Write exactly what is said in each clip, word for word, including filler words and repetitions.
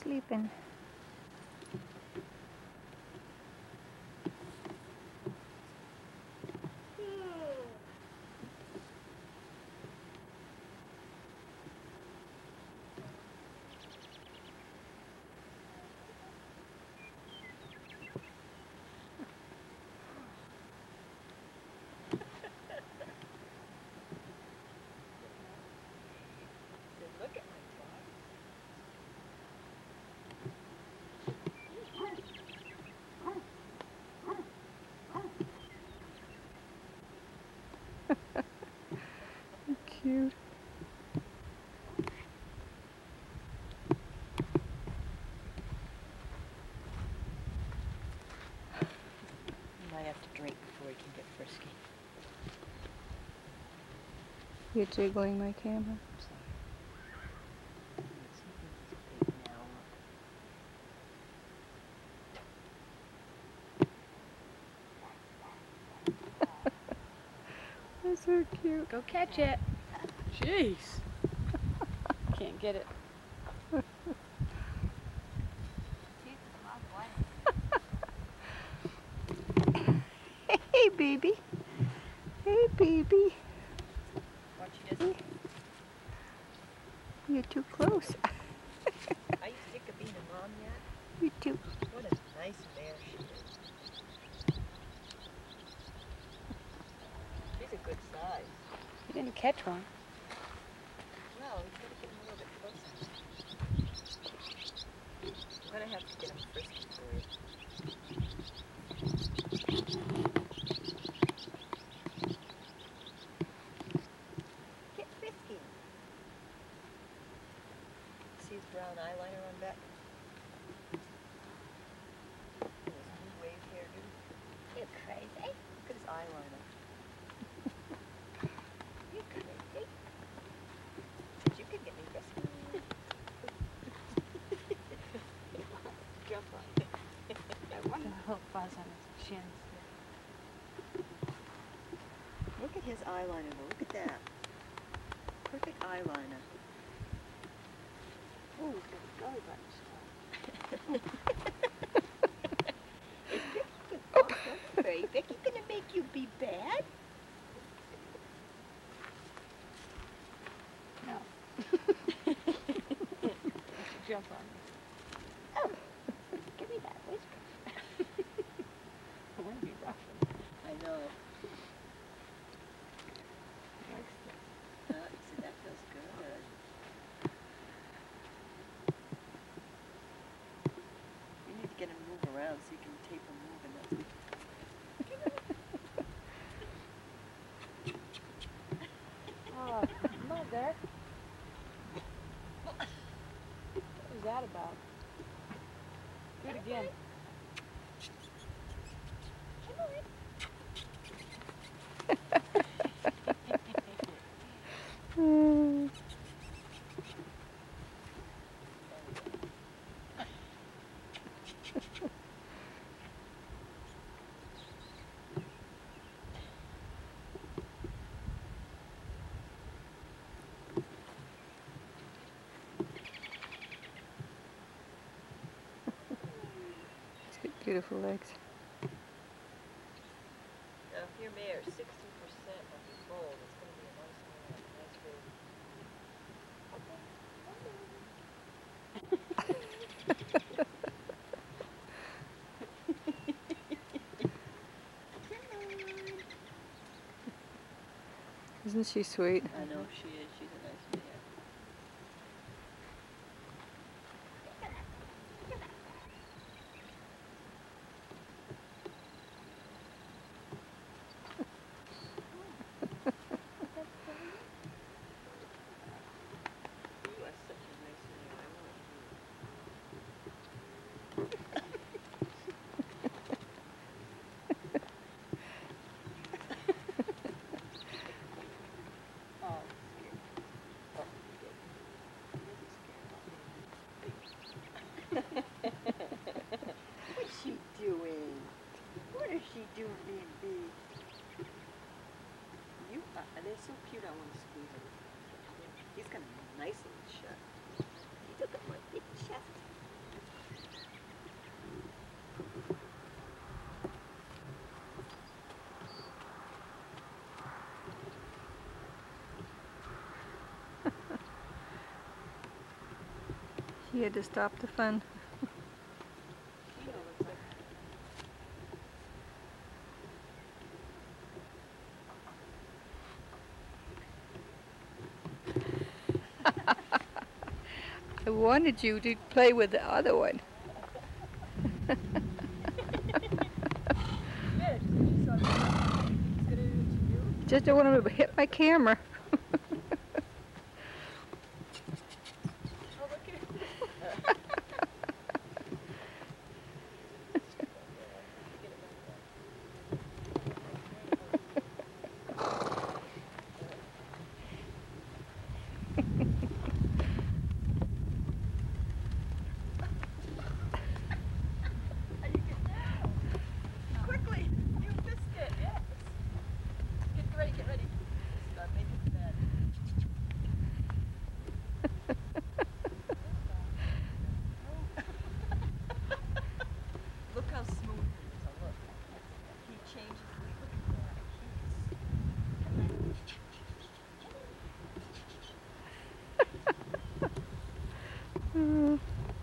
sleeping. Look at my Cute. You might have to drink before he can get frisky. You're jiggling my camera. That's so cute. Go catch it. Jeez. Can't get it. Hey, baby. Hey, baby. Watch this. You're too close. Are you sick of being a mom yet? You too. What a nice bear she is. She's a good size. You didn't catch one. Well, we gotta get him a little bit closer. I'm gonna have to get him frisky for you. Get frisky. See his brown eyeliner on back? And his new wave hairdo? You crazy? Look at his eyeliner. You crazy? You could get me frisky. Jump on it. I want a little fuzz on his chin. Look at his eyeliner though. Look at that. Perfect eyeliner. Oh, he's got a belly button stuff. Oh, don't worry. Vicky's gonna make you be bad. No. Jump on me. Oh, give me that whisker. I want to be rough. I know. Likes this. Uh, see, that feels good. You need to get him to move around so you can tape him moving. That's Oh, mother. What was that about? Do it again. Mm. He's got beautiful legs. Now, if your mare is sixty percent of your foal, it's going to be a nice mare, a nice baby. Isn't she sweet? I know she is. She's a nice mare. You are such a nice mare. I want you. Oh, scared. Oh, what's she doing? What is she doing being big? You are, they're so cute, I want to squeeze them. He's got a nice little chest. He took up my big chest. He had to stop the fun. Keno looks like I wanted you to play with the other one. yeah, just when you saw that, he's gonna do what you do. Just don't want him to hit my camera. Oh, look at him. Quickly! You missed it, yes! Get ready, get ready. Start making the bed. Look how smooth he is. Oh, look. He changes. Look at that. Mm.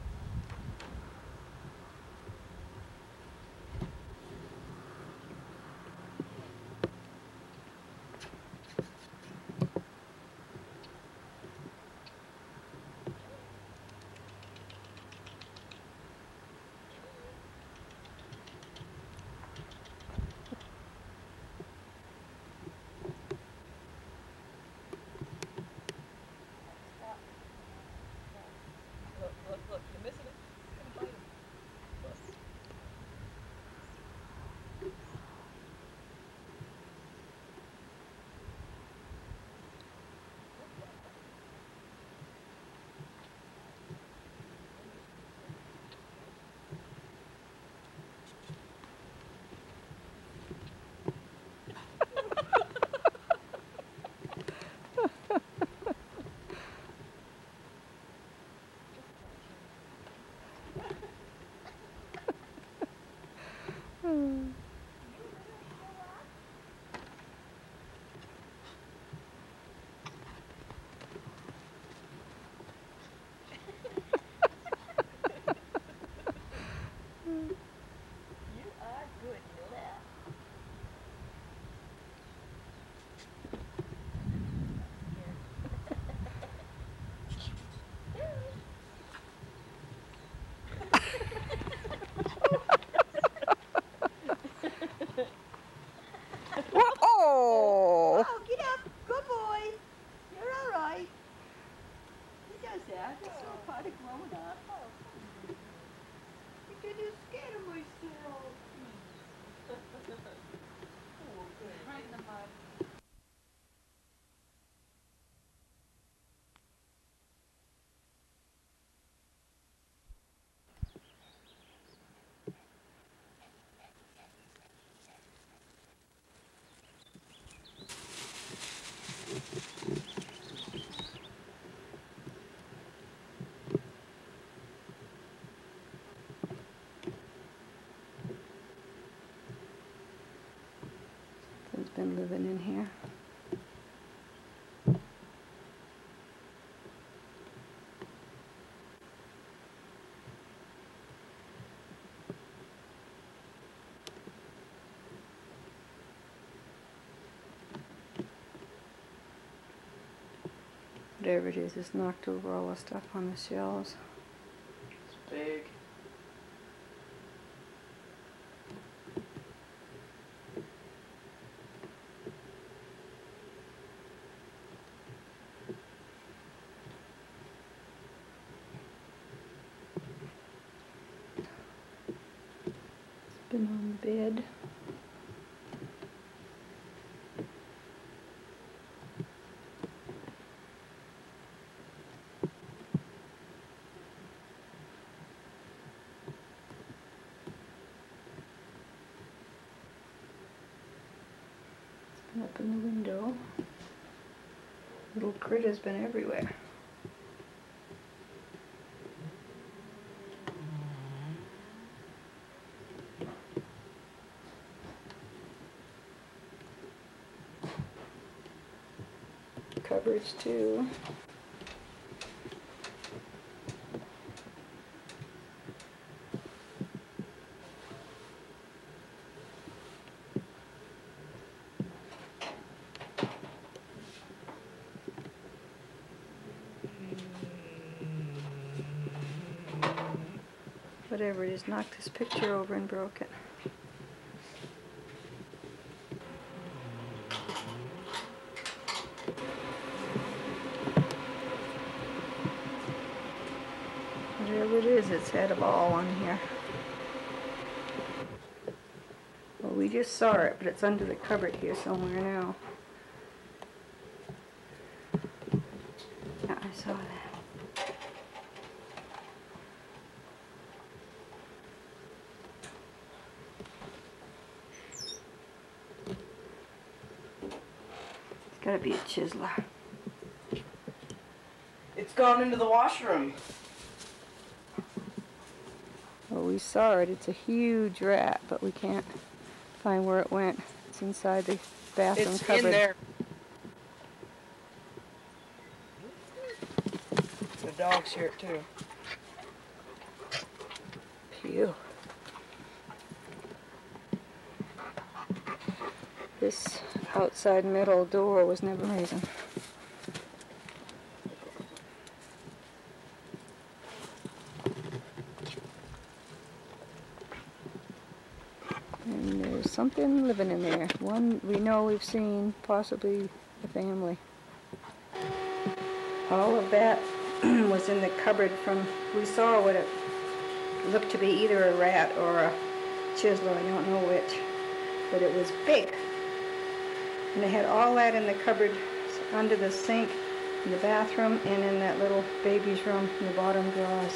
Look, look, look. You're missing it. He's gonna bite him. Look. Mm. You are good, you know that? Oh! Oh, get up. Good boy. You're all right. He does that. It's all part of growing up. You didn't scare myself. Oh, good. Right in the mud. He's been living in here. Whatever it is, it's knocked over all the stuff on the shelves. It's big. It's been on the bed. It's been up in the window. Little critter's been everywhere. Cupboards too. whatever it is knocked this picture over and broke it. Whatever it is, it's had a ball on here. Well, we just saw it, but it's under the cupboard here somewhere now. Yeah, I saw that. It's gotta be a chiseler. It's gone into the washroom. Well, we saw it. It's a huge rat, but we can't find where it went. It's inside the bathroom It's cupboard. in there. The dogs hear it too. Phew. This outside metal door was never raising. And there's something living in there. One we know we've seen, possibly a family. All of that was in the cupboard from, we saw what it looked to be either a rat or a chiseler, I don't know which, but it was big. And they had all that in the cupboard under the sink, in the bathroom, and in that little baby's room in the bottom drawers.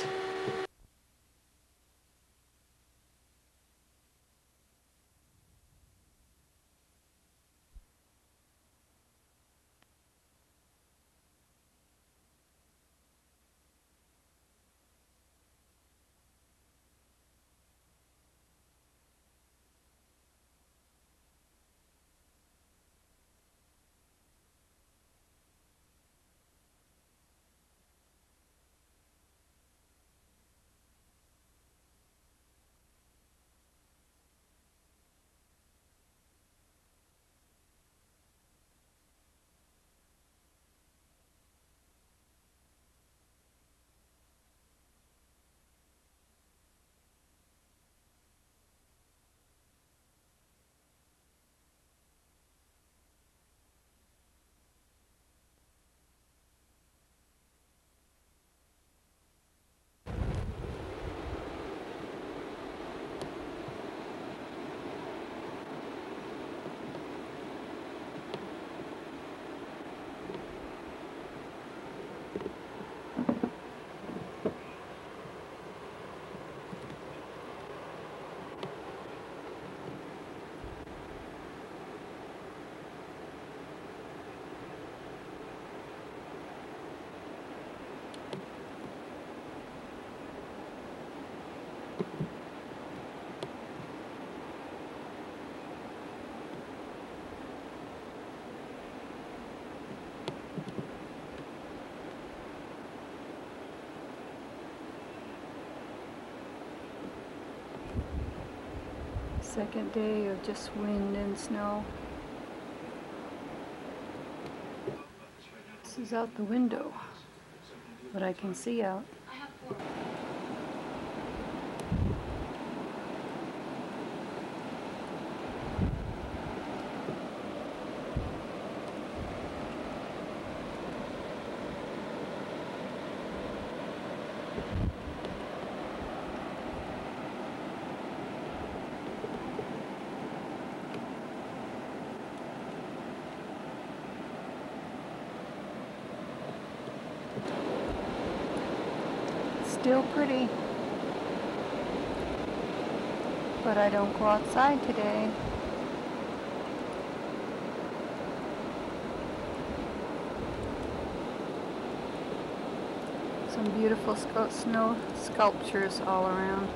Second day of just wind and snow. This is out the window, what I can see out. Still pretty, but I don't go outside today. Some beautiful scu- snow sculptures all around.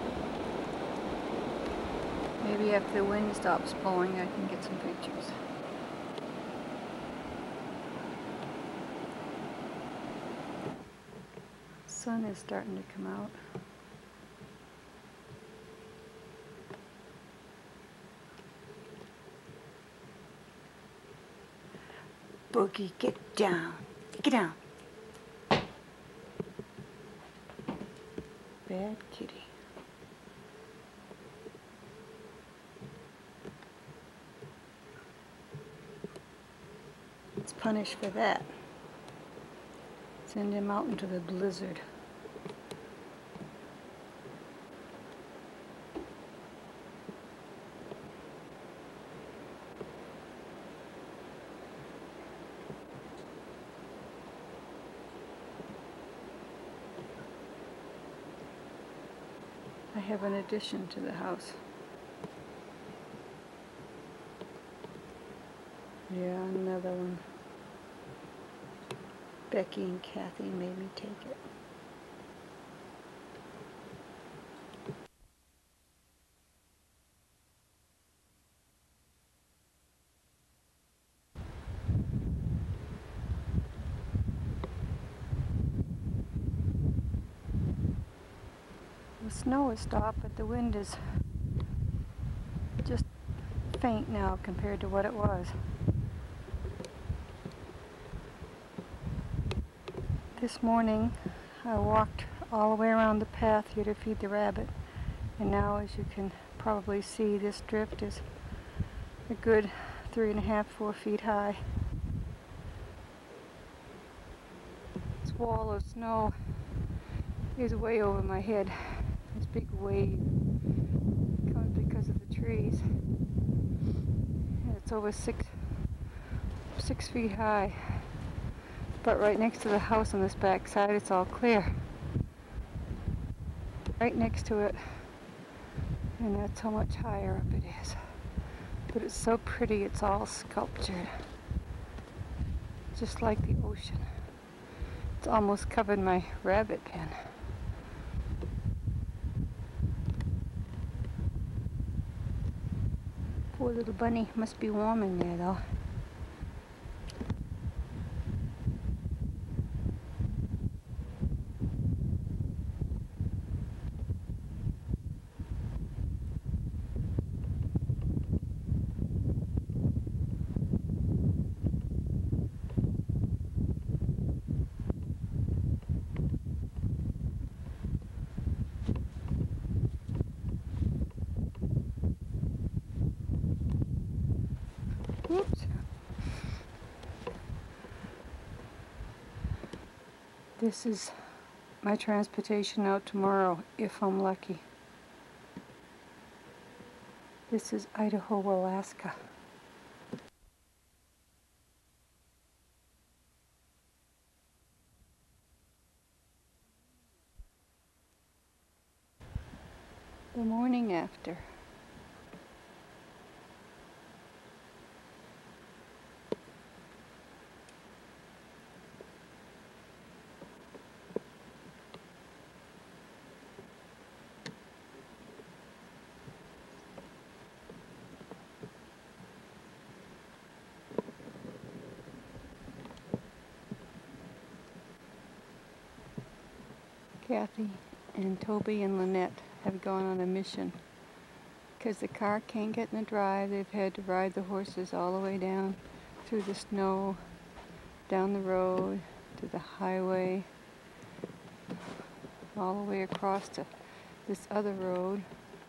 Maybe after the wind stops blowing I can get some pictures. Sun is starting to come out. Boogie, get down. Get down. Bad kitty. punished for that. Send him out into the blizzard. I have an addition to the house. Yeah, another one. Becky and Kathy made me take it. The snow has stopped, but the wind is just faint now compared to what it was. This morning I walked all the way around the path here to feed the rabbit, and now, as you can probably see, this drift is a good three and a half, four feet high. This wall of snow is way over my head. This big wave comes because of the trees. And it's over six, six feet high. But right next to the house on this back side, it's all clear. Right next to it. And that's how much higher up it is. But it's so pretty, it's all sculptured. Just like the ocean. It's almost covered my rabbit pen. Poor little bunny, must be warm in there though. Oops. This is my transportation out tomorrow, if I'm lucky. This is Idaho, Alaska. The morning after. Kathy and Toby and Lynette have gone on a mission. Because the car can't get in the drive, they've had to ride the horses all the way down through the snow, down the road, to the highway, all the way across to this other road.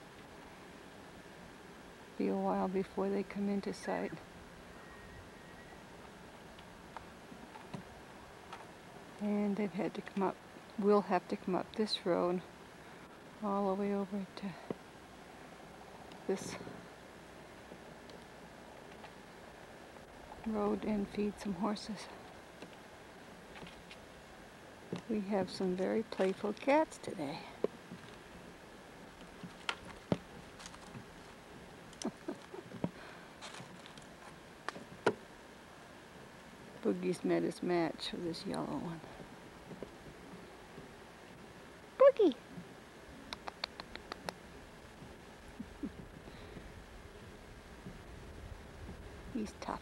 Be a while before they come into sight. And they've had to come up, we'll have to come up this road all the way over to this road and feed some horses. We have some very playful cats today. Boogie's met his match with this yellow one. Boogie! He's tough.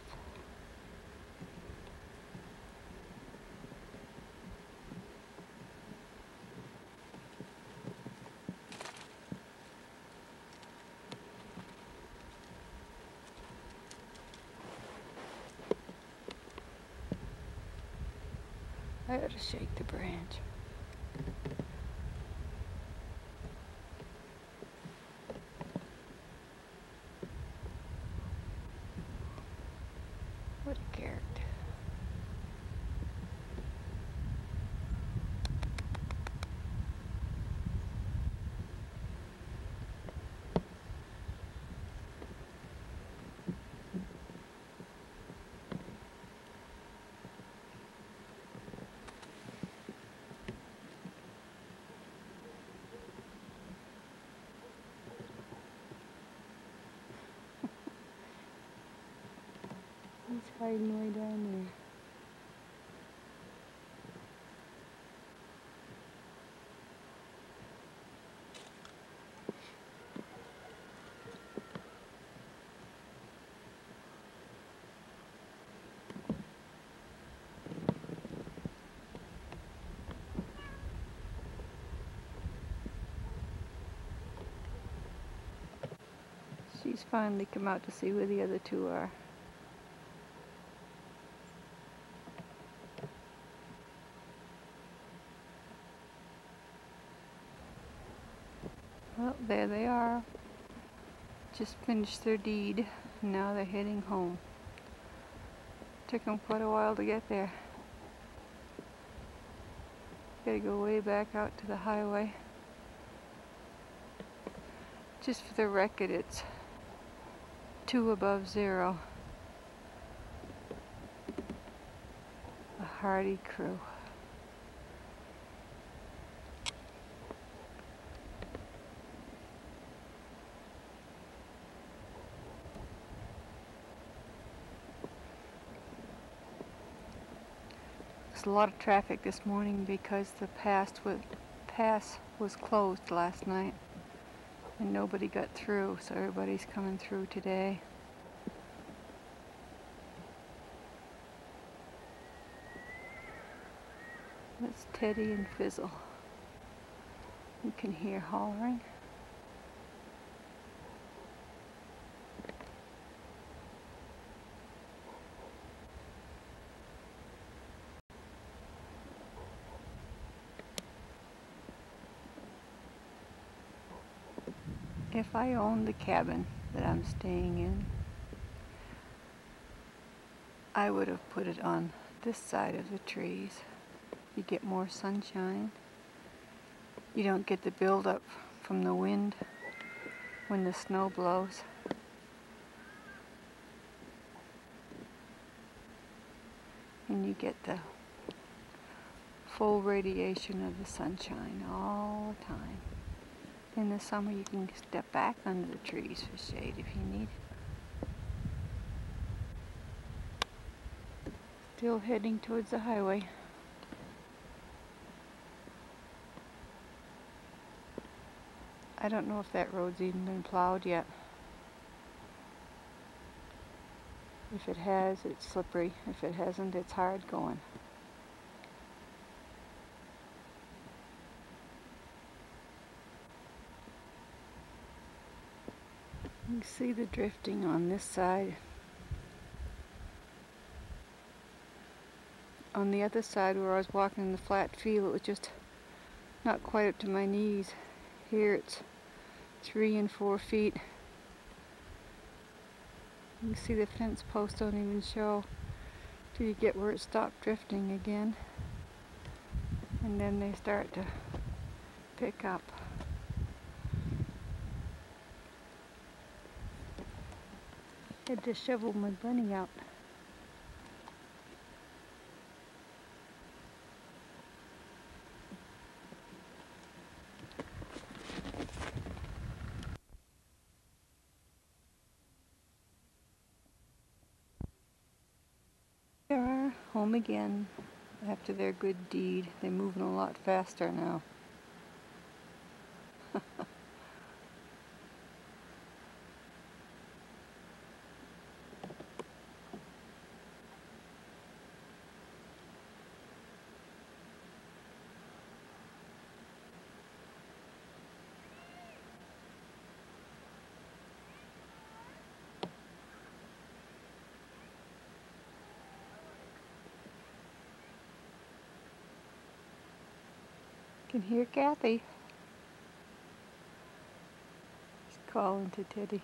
I ought to shake the branch. What a character. hiding way down there. She's finally come out to see where the other two are. Well, there they are. Just finished their deed, and now they're heading home. Took them quite a while to get there. Gotta go way back out to the highway. Just for the record, it's two above zero. A hardy crew. There's a lot of traffic this morning because the pass was, pass was closed last night and nobody got through, so everybody's coming through today. That's Teddy and Fizzle. You can hear hollering. If I owned the cabin that I'm staying in, I would have put it on this side of the trees. You get more sunshine. You don't get the buildup from the wind when the snow blows. And you get the full radiation of the sunshine all the time. In the summer you can step back under the trees for shade if you need. Still heading towards the highway. I don't know if that road's even been plowed yet. If it has, it's slippery. If it hasn't, it's hard going. You can see the drifting on this side. On the other side where I was walking in the flat field, it was just not quite up to my knees. Here it's three and four feet. You can see the fence posts don't even show till you get where it stopped drifting again. And then they start to pick up. Had to shovel my bunny out. They are home again after their good deed. They're moving a lot faster now. Can hear Kathy. She's calling to Teddy.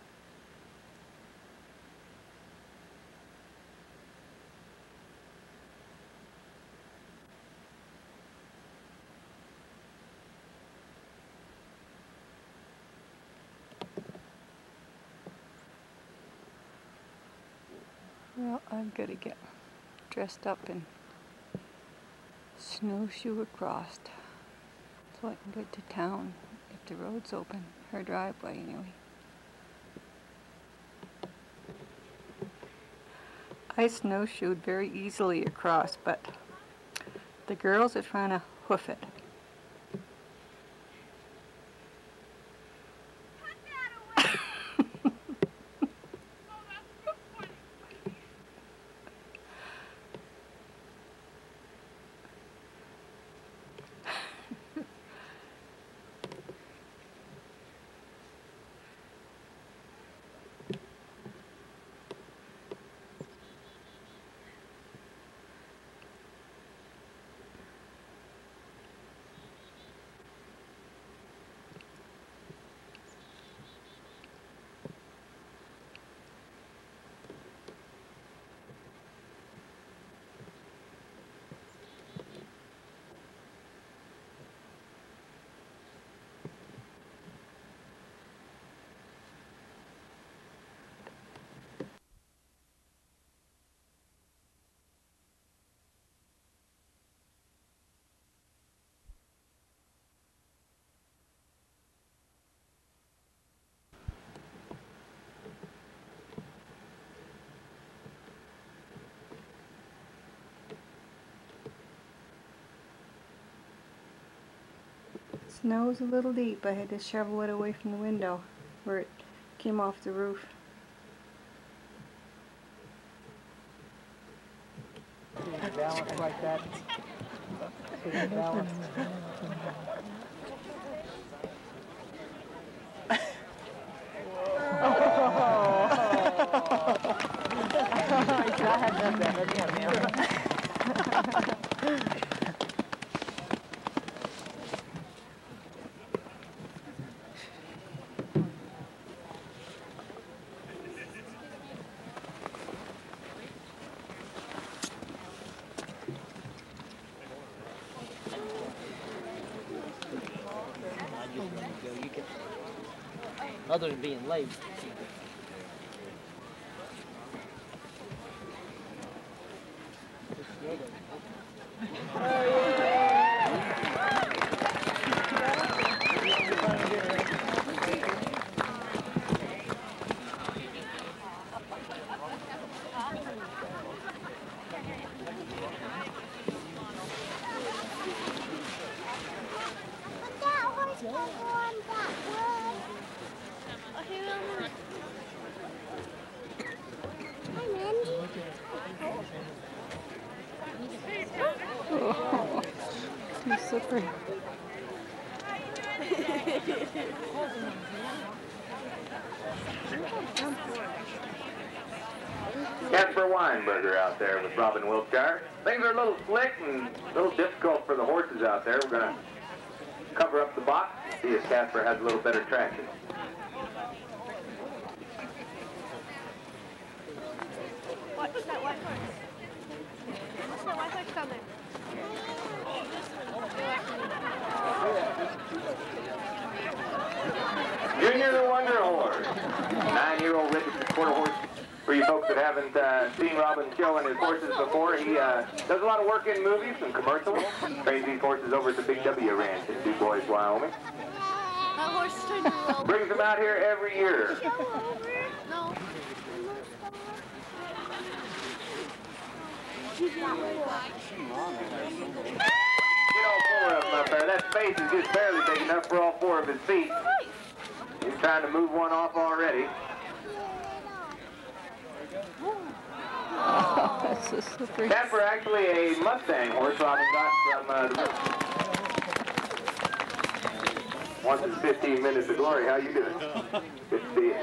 Well, I've got to get dressed up and snowshoe across so I can get to town if the road's open, her driveway anyway. I snowshoed very easily across, but the girls are trying to hoof it. Snow's a little deep. I had to shovel it away from the window where it came off the roof. Balance like that. Balance. Other than being late. Oh, too slippery. Casper Weinberger out there with Robin Wiltshire. Things are a little slick and a little difficult for the horses out there. We're going to cover up the box and see if Casper has a little better traction. What's that white horse? What's that white horse coming? Junior the Wonder Horse. Nine-year-old registered quarter horse. For you folks that haven't uh, seen Robin show and his horses before, he uh, does a lot of work in movies and commercials. Trains these horses over at the Big W Ranch in DuBois, Wyoming. That horse is trying to roll. Brings them out here every year. No. Get all four of them up there. That space is just barely big enough for all four of his feet. He's trying to move one off already. Oh, that's so slippery. Casper actually a Mustang horse Robin got from uh, once in fifteen minutes of glory. How you doing? Good to see you.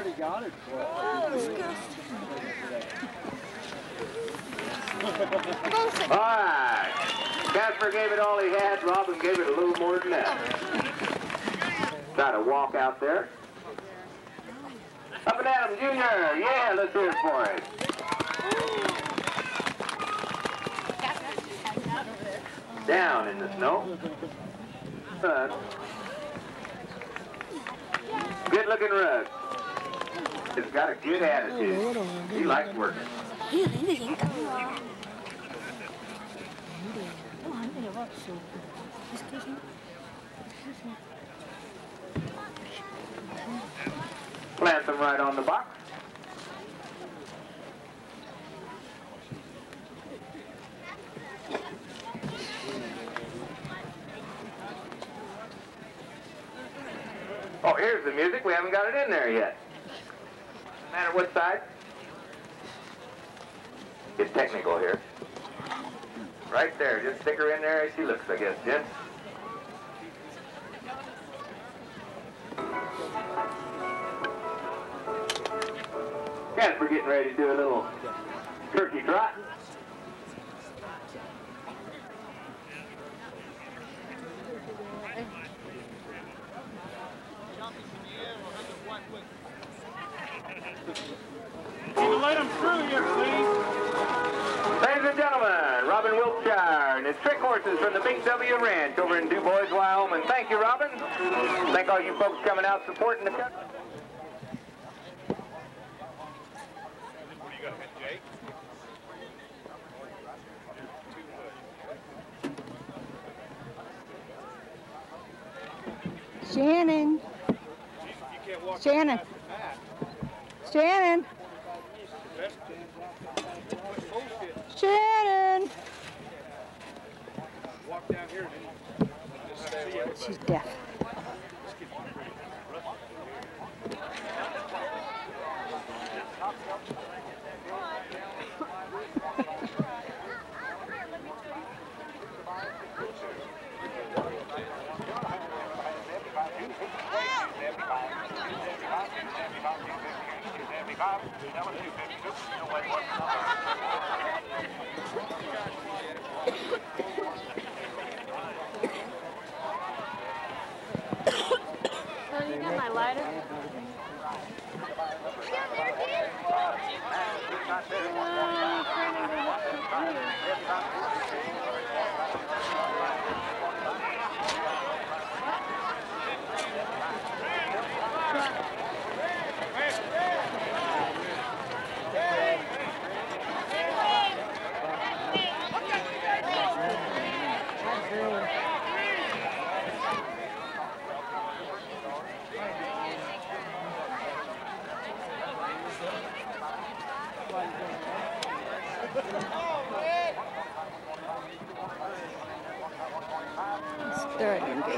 All right. Casper gave it all he had. Robin gave it a little more than that. Try to walk out there. Up and Adam Junior Yeah, let's hear it for it. Down in the snow. Son. Good looking rug. It's got a good attitude. He likes working. Plant them right on the box. the music, we haven't got it in there yet. No matter what side. Get technical here. Right there, just stick her in there as she looks, I guess, Jim. Guess we're getting ready to do a little turkey trot. Can you let them through here, please? Ladies and gentlemen, Robin Wiltshire and his trick horses from the Big W Ranch over in DuBois, Wyoming. Thank you, Robin. Thank all you folks coming out supporting the country. Shannon. Shannon. Shannon. Shannon. Walk down here. She's deaf. So you got my lighter? Starting gate.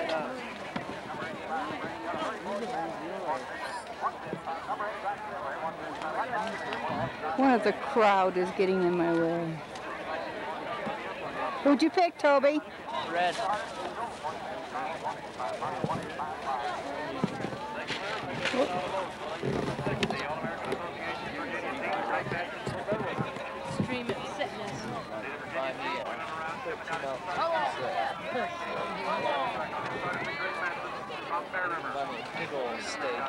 One of the crowd is getting in my way. Who'd you pick, Toby? Red. Stream of sickness. Big old steak.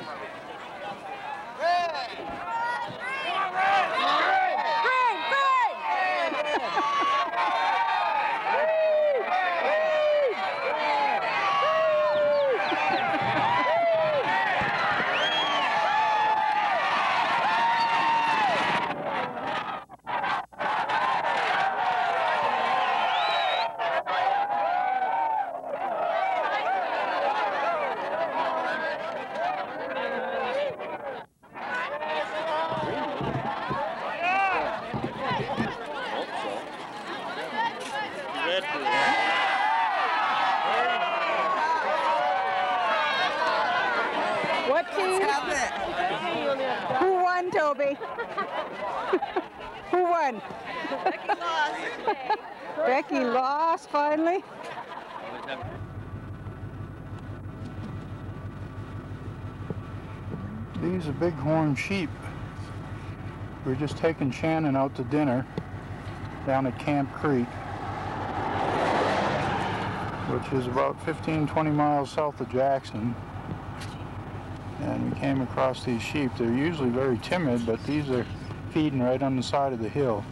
What team? Who won, Toby? Who won? Becky lost. Becky lost finally. These are bighorn sheep. We're just taking Shannon out to dinner down at Camp Creek, which is about fifteen, twenty miles south of Jackson. And we came across these sheep. They're usually very timid, but these are feeding right on the side of the hill.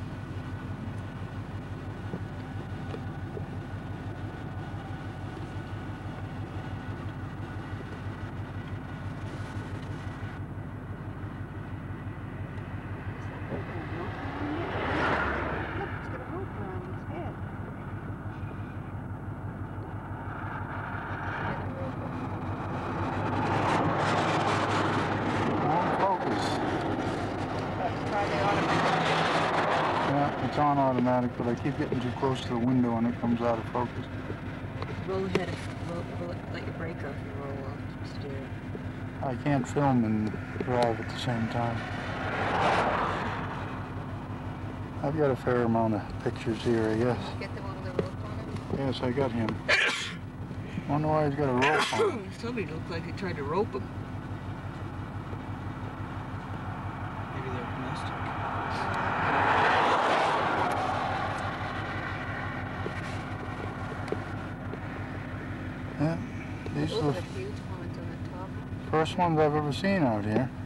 It's on automatic, but I keep getting too close to the window and it comes out of focus. Roll ahead. Roll, roll, let your brake off and roll off. I can't film and drive at the same time. I've got a fair amount of pictures here, I guess. Get the one with the rope on it? Yes, I got him. Wonder why he's got a rope on him. Somebody looked like he tried to rope him. Maybe they're domestic. Yeah, these Those are are the the huge ones on the top. first ones I've ever seen out here.